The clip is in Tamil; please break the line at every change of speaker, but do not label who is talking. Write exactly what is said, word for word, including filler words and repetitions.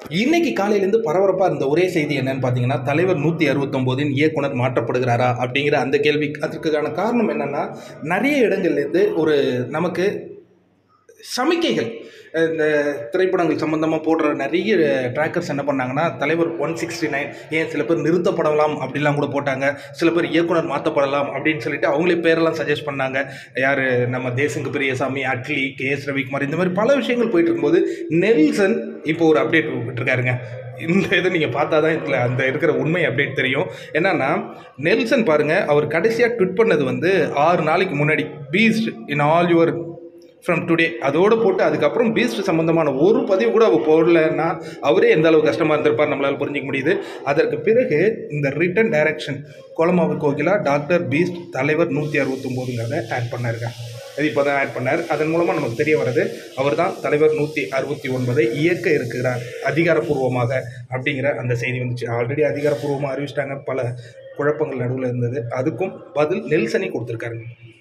இன்னைக்கு காலையிலேருந்து பரபரப்பாக இருந்த ஒரே செய்தி என்னன்னு பார்த்தீங்கன்னா, தலைவர் நூற்றி அறுபத்தொம்போதின் இயக்குனர் மாற்றப்படுகிறாரா அப்படிங்கிற அந்த கேள்வி. அதற்கான காரணம் என்னன்னா, நிறைய இடங்கள்லேருந்து ஒரு நமக்கு சமிக்கைகள் இந்த திரைப்படங்கள் சம்மந்தமாக போடுற நிறைய ட்ராக்கர்ஸ் என்ன பண்ணாங்கன்னா, தலைவர் ஒன் சிக்ஸ்டி நைன் ஏன் சில பேர் நிறுத்தப்படலாம் அப்படிலாம் கூட போட்டாங்க. சில பேர் இயக்குனர் மாற்றப்படலாம் அப்படின்னு சொல்லிட்டு அவங்களே பேரெல்லாம் சஜஸ்ட் பண்ணாங்க. யார் நம்ம தேசங்கு பெரியசாமி, அட்லி, கே எஸ் ரவிக்குமார், இந்த மாதிரி பல விஷயங்கள் போயிட்டு இருக்கும்போது நெல்சன் இப்போ ஒரு அப்டேட் விட்டுருக்காருங்க. இந்த இதை நீங்கள் பார்த்தா தான் இதில் அந்த இருக்கிற உண்மை அப்டேட் தெரியும். என்னன்னா, நெல்சன் பாருங்கள், அவர் கடைசியாக ட்விட் பண்ணது வந்து ஆறு நாளைக்கு முன்னாடி, Beast in all your from today அதோடு போட்டு அதுக்கப்புறம் பீஸ்ட் சம்மந்தமான ஒரு பதிவு கூட அவர் போடலைன்னா அவரே எந்த அளவு கஷ்டமாக இருந்திருப்பார் நம்மளால் புரிஞ்சிக்க முடியுது. அதற்கு பிறகு இந்த ரிட்டன் டைரக்ஷன் கோலமாவு கோகிலா டாக்டர் பீஸ்ட் தலைவர் நூற்றி அறுபத்தொம்போதுங்கிறத ஆட் பண்ணாருங்க. அது இப்போ தான் ஆட் பண்ணார். அதன் மூலமாக நமக்கு தெரிய வருது அவர் தான் தலைவர் நூற்றி அறுபத்தி ஒன்பதை இயக்க இருக்கிறார் அதிகாரப்பூர்வமாக அப்படிங்கிற அந்த செய்தி வந்துச்சு. ஆல்ரெடி அதிகாரப்பூர்வமாக அறிவிச்சிட்டாங்க, பல குழப்பங்கள் நடுவில் இருந்தது. அதுக்கும் பதில் நெல்சனி கொடுத்துருக்காருங்க.